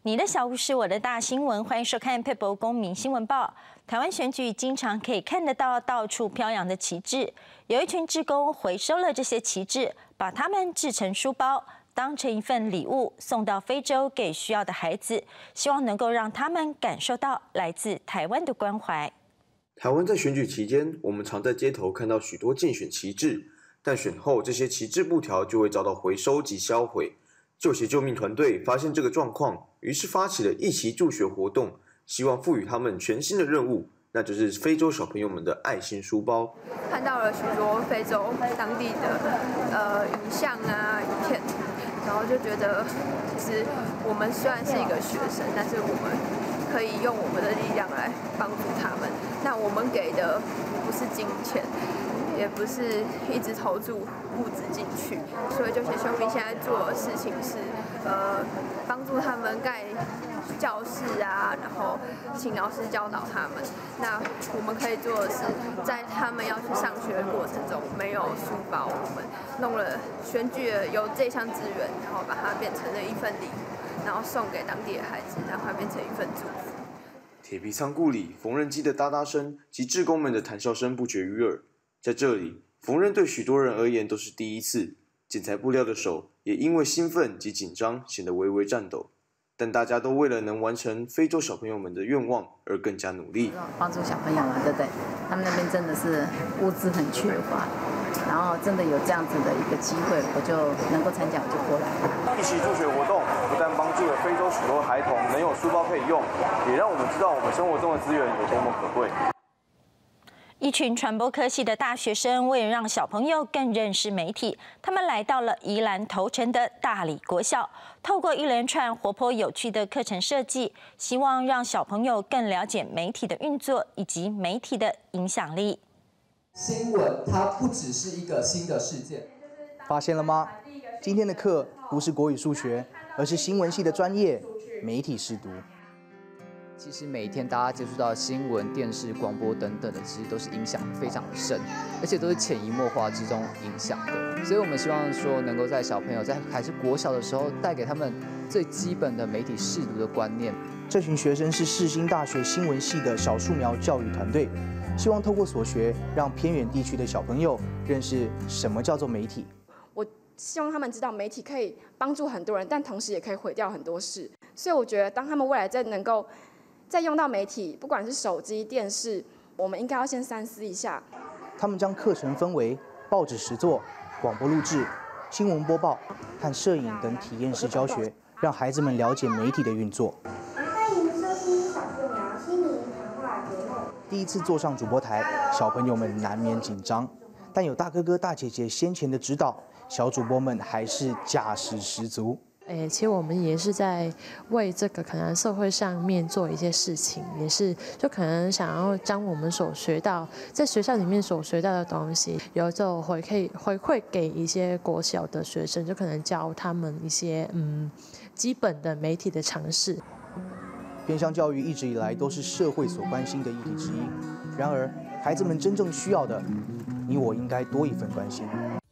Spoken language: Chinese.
你的小故事，我的大新闻，欢迎收看佩博公民新闻报。台湾选举经常可以看得到到处飘扬的旗帜，有一群志工回收了这些旗帜，把它们制成书包，当成一份礼物送到非洲给需要的孩子，希望能够让他们感受到来自台湾的关怀。 台湾在选举期间，我们常在街头看到许多竞选旗帜，但选后这些旗帜布条就会遭到回收及销毁。救协救命团队发现这个状况，于是发起了一旗助学活动，希望赋予他们全新的任务，那就是非洲小朋友们的爱心书包。 看到了许多非洲当地的影像啊、影片，然后就觉得，其实我们虽然是一个学生，但是我们可以用我们的力量来帮助他们。那我们给的不是金钱，也不是一直投注物资进去，所以救协救命现在做的事情是，帮助他们盖教室啊，然后请老师教导他们。那我们可以做的是，在他们要去上学的过程中，没有书包，我们弄了选举有这项资源，然后把它变成了一份礼物，然后送给当地的孩子，让它变成一份祝福。 铁皮仓库里，缝纫机的哒哒声及志工们的谈笑声不绝于耳。在这里，缝纫对许多人而言都是第一次，剪裁布料的手也因为兴奋及紧张显得微微颤抖。但大家都为了能完成非洲小朋友们的愿望而更加努力， 帮助小朋友嘛，对不对？他们那边真的是物资很缺乏，然后真的有这样子的一个机会，我就能够参加，我就过来了。 一起助学活动不但帮助了非洲许多孩童能有书包可以用，也让我们知道我们生活中的资源有多么可贵。 一群传播科系的大学生，为了让小朋友更认识媒体，他们来到了宜兰头城的大理国小，透过一连串活泼有趣的课程设计，希望让小朋友更了解媒体的运作以及媒体的影响力。 新闻它不只是一个新的事件， 发现了吗？今天的课不是国语数学，而是新闻系的专业媒体识读。 其实每天大家接触到的新闻、电视、广播等等的，其实都是影响非常深，而且都是潜移默化之中影响的。所以我们希望说，能够在小朋友在还是国小的时候，带给他们最基本的媒体识读的观念。 这群学生是世新大学新闻系的小树苗教育团队，希望透过所学，让偏远地区的小朋友认识什么叫做媒体。 我希望他们知道，媒体可以帮助很多人，但同时也可以毁掉很多事。所以我觉得，当他们未来能够再用到媒体，不管是手机、电视，我们应该要先三思一下。 他们将课程分为报纸实作、广播录制、新闻播报和摄影等体验式教学，让孩子们了解媒体的运作。 欢迎收听小树苗心灵谈话节目。 第一次坐上主播台，小朋友们难免紧张，但有大哥哥、大姐姐先前的指导，小主播们还是架势十足。 其实我们也是在为这个可能社会上面做一些事情，也是就可能想要将我们所学到在学校里面所学到的东西，有就回馈给一些国小的学生，就可能教他们一些基本的媒体的常识。 偏乡教育一直以来都是社会所关心的议题之一，然而孩子们真正需要的，你我应该多一份关心。